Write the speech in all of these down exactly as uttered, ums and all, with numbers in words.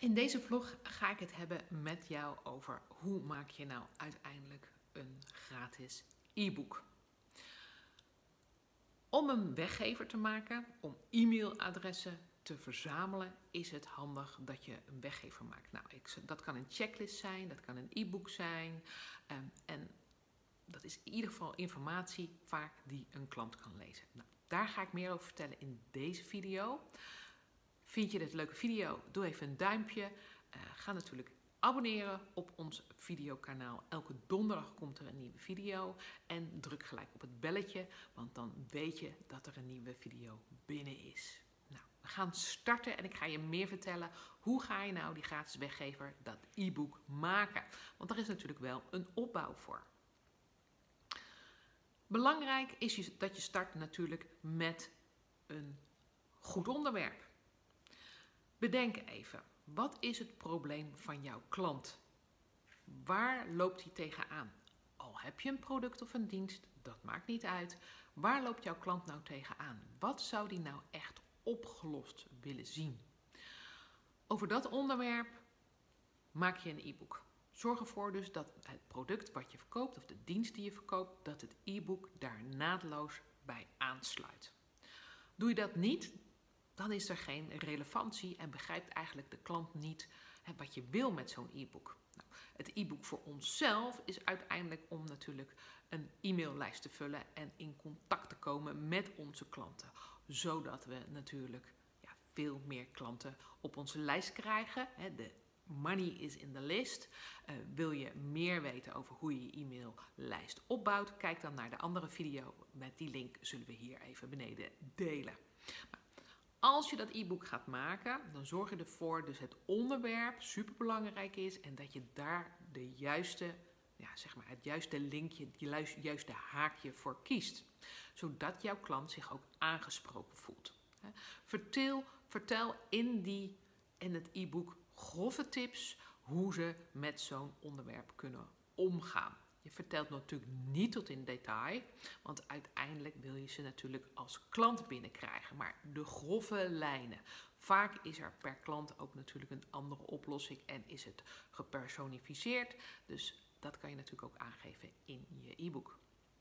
In deze vlog ga ik het hebben met jou over hoe maak je nou uiteindelijk een gratis e-book. Om een weggever te maken, om e-mailadressen te verzamelen, is het handig dat je een weggever maakt. Nou, ik, dat kan een checklist zijn, dat kan een e-book zijn um, en dat is in ieder geval informatie vaak die een klant kan lezen. Nou, daar ga ik meer over vertellen in deze video. Vind je dit een leuke video? Doe even een duimpje. Uh, ga natuurlijk abonneren op ons videokanaal. Elke donderdag komt er een nieuwe video. En druk gelijk op het belletje, want dan weet je dat er een nieuwe video binnen is. Nou, we gaan starten en ik ga je meer vertellen. Hoe ga je nou die gratis weggever, dat e-book, maken? Want daar is natuurlijk wel een opbouw voor. Belangrijk is dat je start natuurlijk met een goed onderwerp. Bedenk even, wat is het probleem van jouw klant? Waar loopt hij tegenaan? Al heb je een product of een dienst, dat maakt niet uit. Waar loopt jouw klant nou tegenaan? Wat zou die nou echt opgelost willen zien? Over dat onderwerp maak je een e-book. Zorg ervoor dus dat het product wat je verkoopt of de dienst die je verkoopt, dat het e-book daar naadloos bij aansluit. Doe je dat niet, dan is er geen relevantie en begrijpt eigenlijk de klant niet hè, wat je wil met zo'n e-book. Nou, het e-book voor onszelf is uiteindelijk om natuurlijk een e-maillijst te vullen en in contact te komen met onze klanten. Zodat we natuurlijk ja, veel meer klanten op onze lijst krijgen. Hè, de money is in the list. Uh, wil je meer weten over hoe je je e-maillijst opbouwt? Kijk dan naar de andere video. Met die link zullen we hier even beneden delen. Maar als je dat e-book gaat maken, dan zorg je ervoor dat het onderwerp superbelangrijk is en dat je daar de juiste, ja, zeg maar het juiste linkje, het juiste haakje voor kiest. Zodat jouw klant zich ook aangesproken voelt. Vertel, vertel in, die, in het e-book grove tips hoe ze met zo'n onderwerp kunnen omgaan. Je vertelt natuurlijk niet tot in detail, want uiteindelijk wil je ze natuurlijk als klant binnenkrijgen. Maar de grove lijnen. Vaak is er per klant ook natuurlijk een andere oplossing en is het gepersonificeerd. Dus dat kan je natuurlijk ook aangeven in je e-book.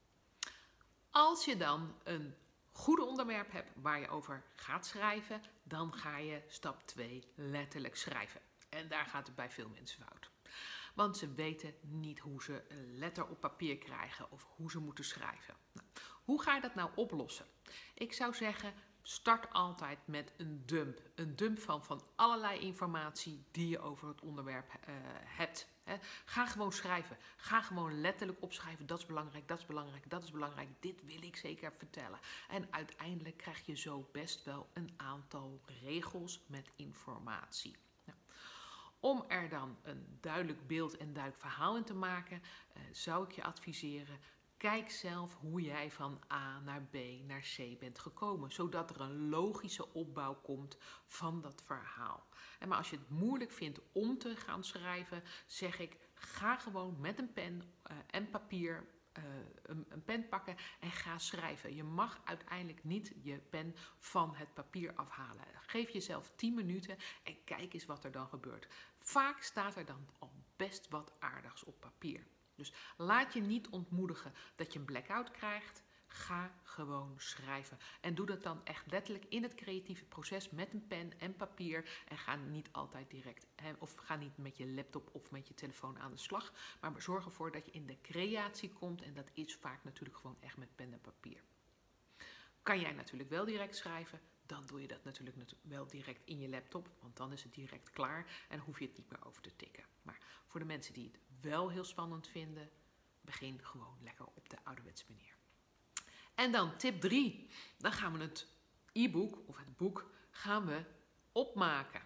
Als je dan een goed onderwerp hebt waar je over gaat schrijven, dan ga je stap twee letterlijk schrijven. En daar gaat het bij veel mensen fout. Want ze weten niet hoe ze een letter op papier krijgen of hoe ze moeten schrijven. Nou, hoe ga je dat nou oplossen? Ik zou zeggen, start altijd met een dump. Een dump van, van allerlei informatie die je over het onderwerp uh, hebt. He, ga gewoon schrijven. Ga gewoon letterlijk opschrijven. Dat is belangrijk, dat is belangrijk, dat is belangrijk. Dit wil ik zeker vertellen. En uiteindelijk krijg je zo best wel een aantal regels met informatie. Nou, om er dan een duidelijk beeld en duidelijk verhaal in te maken, uh, zou ik je adviseren, kijk zelf hoe jij van A naar B naar C bent gekomen, zodat er een logische opbouw komt van dat verhaal. En maar als je het moeilijk vindt om te gaan schrijven, zeg ik, ga gewoon met een pen uh, en papier Uh, een, een pen pakken en ga schrijven. Je mag uiteindelijk niet je pen van het papier afhalen. Geef jezelf tien minuten en kijk eens wat er dan gebeurt. Vaak staat er dan al best wat aardigs op papier. Dus laat je niet ontmoedigen dat je een blackout krijgt. Ga gewoon schrijven. En doe dat dan echt letterlijk in het creatieve proces met een pen en papier. En ga niet altijd direct, hè, of ga niet met je laptop of met je telefoon aan de slag. Maar zorg ervoor dat je in de creatie komt. En dat is vaak natuurlijk gewoon echt met pen en papier. Kan jij natuurlijk wel direct schrijven, dan doe je dat natuurlijk wel direct in je laptop. Want dan is het direct klaar en hoef je het niet meer over te tikken. Maar voor de mensen die het wel heel spannend vinden, begin gewoon lekker op de ouderwetse manier. En dan tip drie, dan gaan we het e-book of het boek gaan we opmaken.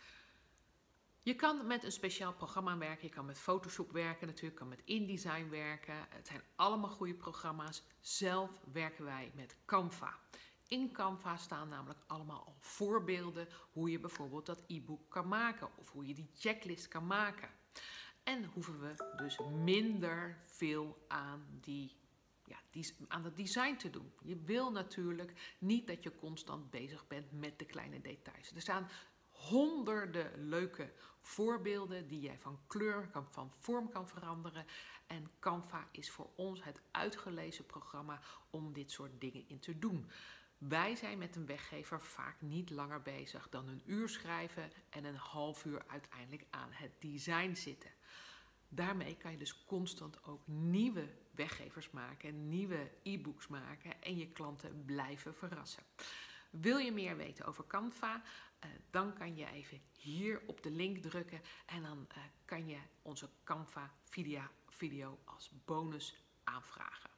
Je kan met een speciaal programma werken, je kan met Photoshop werken natuurlijk, je kan met InDesign werken. Het zijn allemaal goede programma's. Zelf werken wij met Canva. In Canva staan namelijk allemaal al voorbeelden hoe je bijvoorbeeld dat e-book kan maken of hoe je die checklist kan maken. En hoeven we dus minder veel aan die Ja, die, aan het design te doen. Je wil natuurlijk niet dat je constant bezig bent met de kleine details. Er staan honderden leuke voorbeelden die jij van kleur, kan, van vorm kan veranderen. En Canva is voor ons het uitgelezen programma om dit soort dingen in te doen. Wij zijn met een weggever vaak niet langer bezig dan een uur schrijven en een half uur uiteindelijk aan het design zitten. Daarmee kan je dus constant ook nieuwe weggevers maken, nieuwe e-books maken en je klanten blijven verrassen. Wil je meer weten over Canva? Uh, dan kan je even hier op de link drukken en dan uh, kan je onze Canva video, video als bonus aanvragen.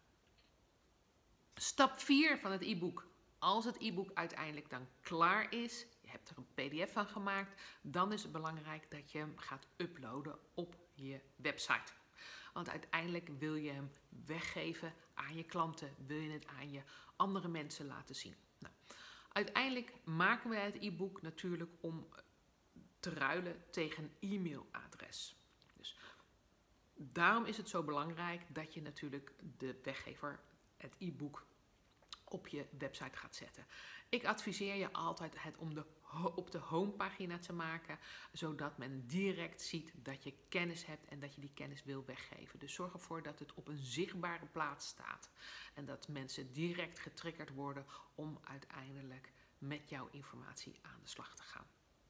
Stap vier van het e-book. Als het e-book uiteindelijk dan klaar is, je hebt er een pdf van gemaakt, dan is het belangrijk dat je hem gaat uploaden op je website. Want uiteindelijk wil je hem weggeven aan je klanten, wil je het aan je andere mensen laten zien. Nou, uiteindelijk maken we het e-book natuurlijk om te ruilen tegen een e-mailadres. Dus daarom is het zo belangrijk dat je natuurlijk de weggever, het e-book, op je website gaat zetten. Ik adviseer je altijd het om de, op de homepagina te maken, zodat men direct ziet dat je kennis hebt en dat je die kennis wil weggeven. Dus zorg ervoor dat het op een zichtbare plaats staat en dat mensen direct getriggerd worden om uiteindelijk met jouw informatie aan de slag te gaan.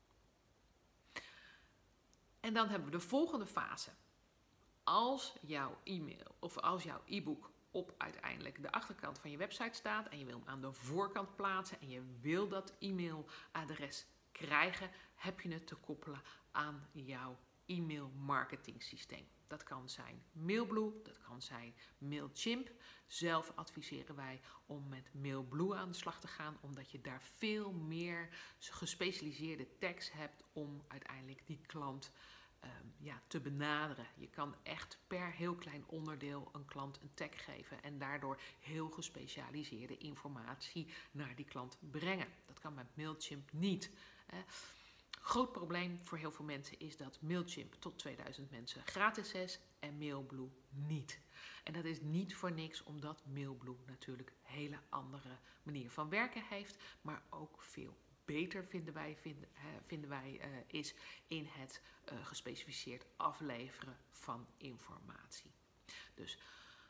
En dan hebben we de volgende fase. Als jouw e-mail of als jouw e-book op uiteindelijk de achterkant van je website staat en je wil hem aan de voorkant plaatsen en je wil dat e-mailadres krijgen, heb je het te koppelen aan jouw e-mail marketing systeem. Dat kan zijn Mailblue, dat kan zijn Mailchimp. Zelf adviseren wij om met Mailblue aan de slag te gaan, omdat je daar veel meer gespecialiseerde tags hebt om uiteindelijk die klant Um, ja, te benaderen. Je kan echt per heel klein onderdeel een klant een tag geven en daardoor heel gespecialiseerde informatie naar die klant brengen. Dat kan met Mailchimp niet. Eh. Groot probleem voor heel veel mensen is dat Mailchimp tot tweeduizend mensen gratis is en Mailblue niet. En dat is niet voor niks, omdat Mailblue natuurlijk een hele andere manier van werken heeft, maar ook veel beter vinden wij, vinden, uh, vinden wij uh, is in het uh, gespecificeerd afleveren van informatie. Dus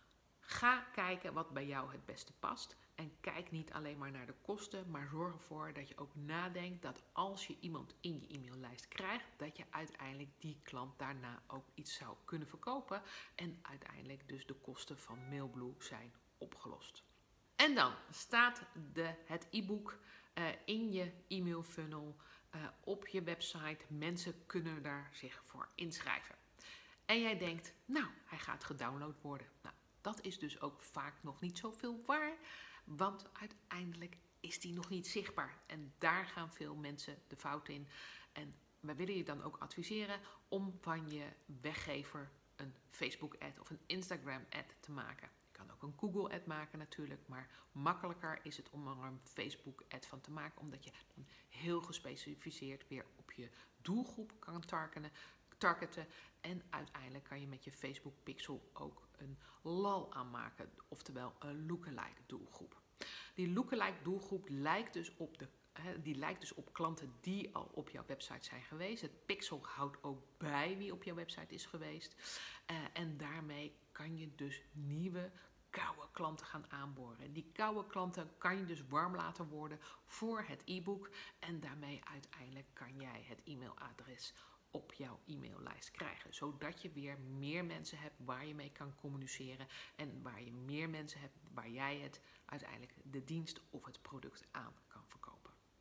ga kijken wat bij jou het beste past en kijk niet alleen maar naar de kosten, maar zorg ervoor dat je ook nadenkt dat als je iemand in je e-maillijst krijgt, dat je uiteindelijk die klant daarna ook iets zou kunnen verkopen en uiteindelijk dus de kosten van Mailblue zijn opgelost. En dan staat de, het e-book uh, in je e-mail funnel uh, op je website. Mensen kunnen daar zich voor inschrijven. En jij denkt, nou, hij gaat gedownload worden. Nou, dat is dus ook vaak nog niet zoveel waar, want uiteindelijk is die nog niet zichtbaar. En daar gaan veel mensen de fout in. En wij willen je dan ook adviseren om van je weggever een Facebook-ad of een Instagram-ad te maken. Je kan ook een Google-ad maken natuurlijk, maar makkelijker is het om er een Facebook-ad van te maken, omdat je dan heel gespecificeerd weer op je doelgroep kan targeten. targeten en uiteindelijk kan je met je Facebook Pixel ook een L A L aanmaken, oftewel een lookalike doelgroep. Die lookalike doelgroep lijkt dus op de Die lijkt dus op klanten die al op jouw website zijn geweest. Het pixel houdt ook bij wie op jouw website is geweest. Uh, en daarmee kan je dus nieuwe koude klanten gaan aanboren. Die koude klanten kan je dus warm laten worden voor het e-book. En daarmee uiteindelijk kan jij het e-mailadres op jouw e-maillijst krijgen. Zodat je weer meer mensen hebt waar je mee kan communiceren. En waar je meer mensen hebt waar jij het uiteindelijk de dienst of het product aan kan verkopen.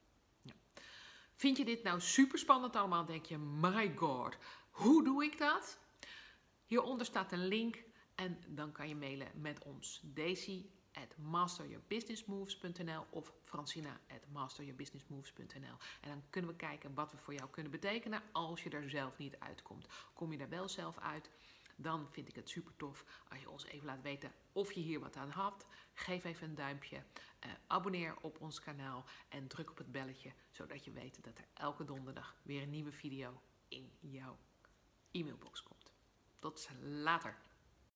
Vind je dit nou super spannend allemaal? Denk je, my god, hoe doe ik dat? Hieronder staat een link en dan kan je mailen met ons. Daisy at master your business moves dot n l of Francina at master your business moves dot n l. En dan kunnen we kijken wat we voor jou kunnen betekenen als je er zelf niet uitkomt. Kom je er wel zelf uit, dan vind ik het super tof als je ons even laat weten of je hier wat aan had. Geef even een duimpje, uh, abonneer op ons kanaal en druk op het belletje, zodat je weet dat er elke donderdag weer een nieuwe video in jouw e-mailbox komt. Tot later!